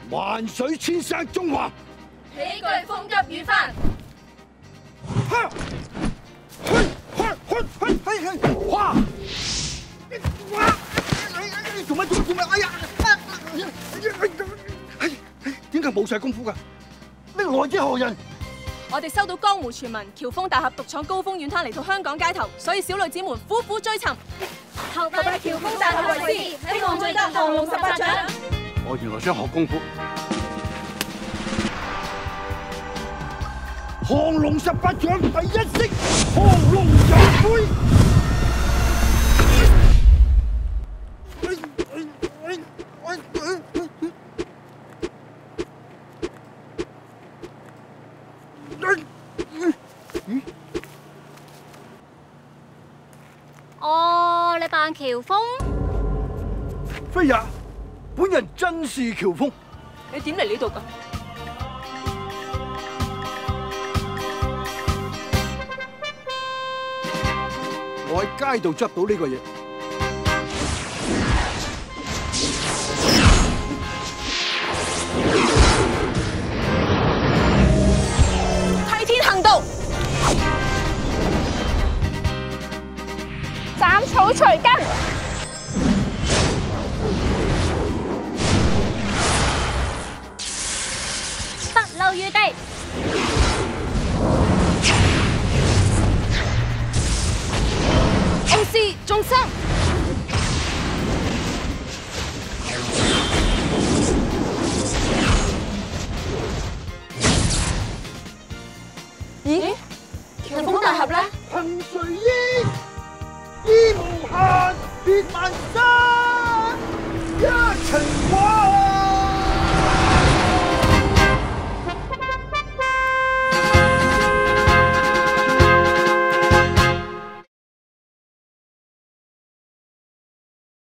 萬水千山中華， 喜巨風急雨翻。 哇！做乜？哎呀！點解冇晒功夫㗎？你來之何人？ 我哋收到江湖傳聞，喬峰大俠獨闖高峰遠灘嚟到香港街頭，所以小女子們苦苦追尋，求拜喬峰大俠為師，希望追得降龍十八掌。 我原來想學功夫，降龍十八掌第一式，亢龍有悔。 哦，你扮喬峰？ 飛也，本人真是喬峰。 你點嚟呢度㗎？ 我喺街度執到呢個嘢。 替天行道，斬草除根， 不留餘地。 傲視眾生。咦？喬峰大俠咧？ 憑誰衣？衣無限，別萬山，一塵幻。